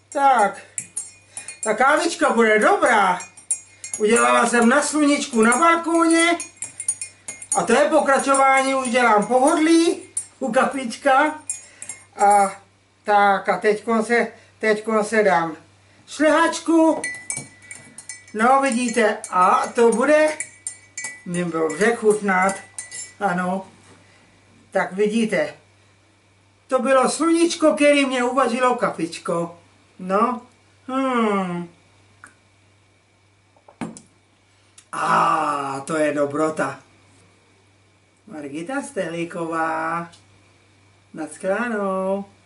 Tak, ta kávička bude dobrá. Udělala jsem na sluníčku na balkóně a to je pokračování, už dělám pohodlí u kapička. A tak a teďkon se dám šlehačku. No vidíte, a to bude mě dobře chutnat. Ano, tak vidíte. To bylo sluníčko, který mě uvařilo kafičko. No. A to je dobrota. Margita Stelíková. Naschledanou.